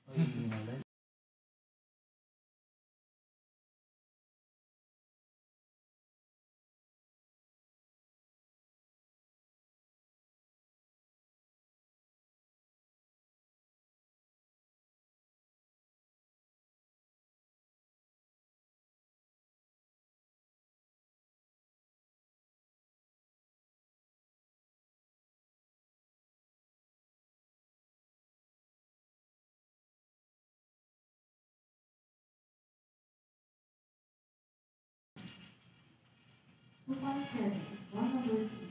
2.7, 1/3.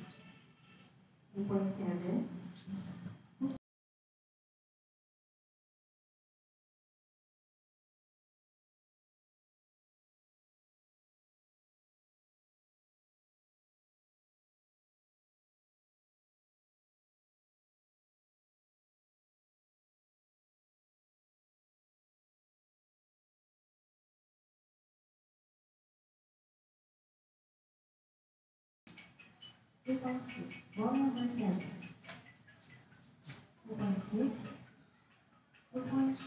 2.7. 2.6, 1/7. 2.6. 2.6.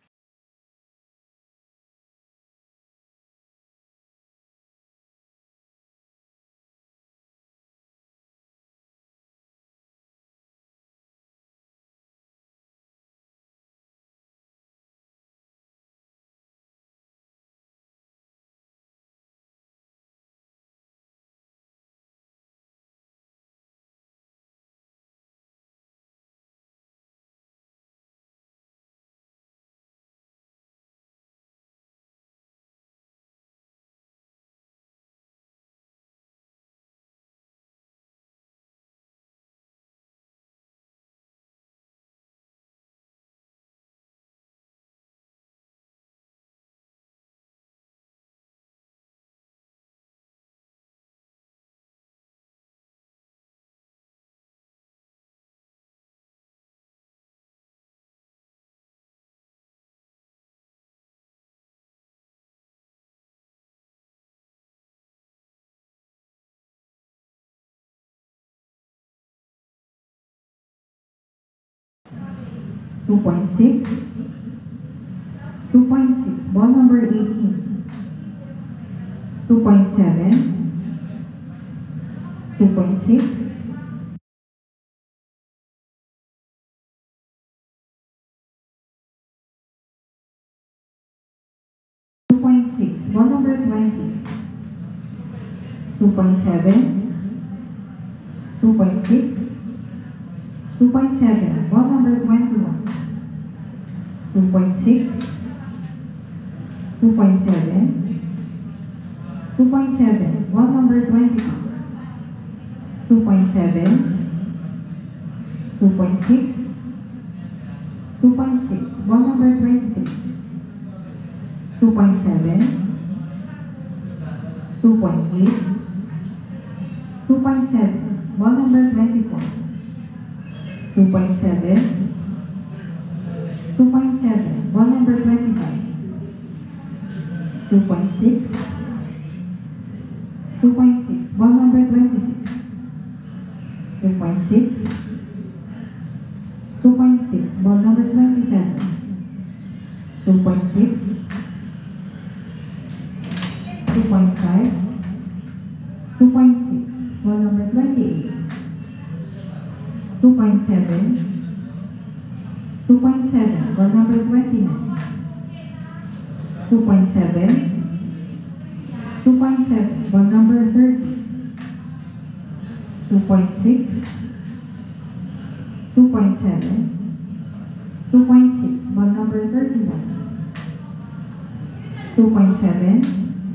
2.6. 2.6, ball number 18. 2.7. 2.6. 2.6, ball number 20. 2.7. 2.6. 2.7, ball number 21. 2.6. 2.7. 2.7, ball number 22. 2.7. 2.6. 2.6, ball number 23. 2.7. 2.8. 2.7, ball number 24. 2.7. 2.7, ball number 25. 2.6. 2.6, ball number 26. 2.6. 2.6, ball number 27. 2.6. 2.5. 2.6, ball number 28. 2.7. 2.7, ball number 29. 2.7. 2.7, ball number 30. 2.6. 2.7. 2.6, ball number 31. 2.7.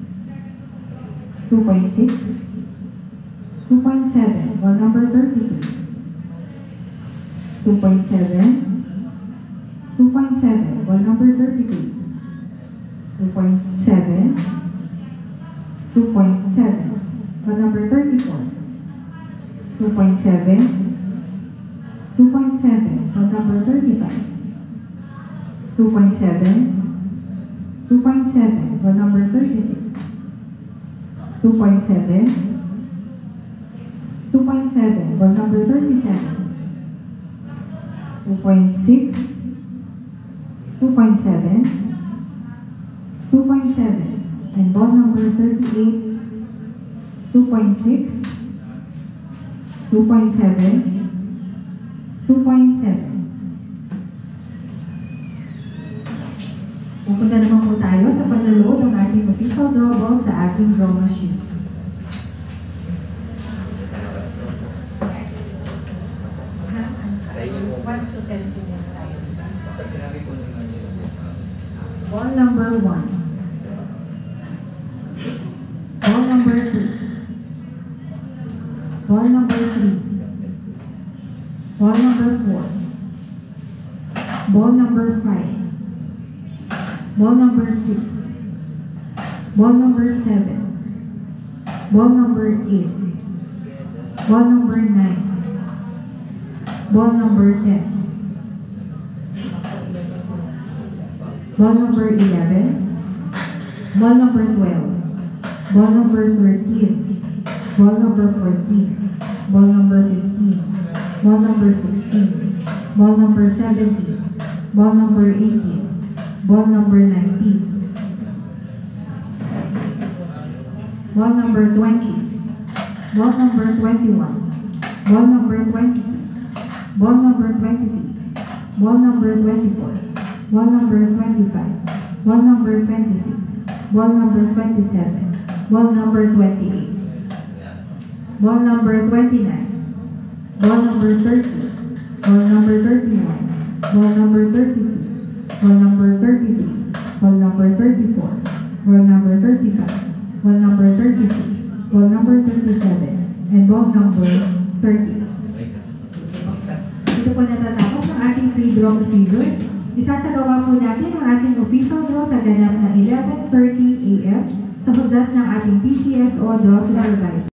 2.6. 2.7, ball number 32. 2.7. 2.7, ball number 33. 2.7. 2.7, ball number 34. 2.7. 2.7, ball number 35. 2.7. 2.7, ball number 36. 2.7. 2.7, ball number 37. 2.6. 2.7, 2.7, and ball number 38, 2.6, 2.7, 2.7. Pupunta naman po tayo sa paglalaro ng ating official draw ball sa ating draw machine. Ball number 1. Ball number 2. Ball number 3. Ball number 4. Ball number 5. Ball number 6. Ball number 7. Ball number 8. Ball number 9. Ball number 10. Ball number 11. Ball number 12. Ball number 13. Ball number 14. Ball number 15. Ball number 16. Ball number 17. Ball number 18. Ball number 19. Ball number 20. Ball number 21. Ball number 22. Ball number 23. Ball number 24. Ball number 25. Ball number 26. Ball number 27. Ball number 28. Ball number 29. Ball number 30. Ball number 31. Ball number 32. Ball number 33. Ball number 34. Ball number 35. Ball number 36. Ball number 37. And ball number 30. Ito po natatapos ng ating pre-draw procedure. Isasagawa po natin ang ating official draw sa ganap na 11:30 AM sa hudyat ng ating PCSO Draw Supervisor.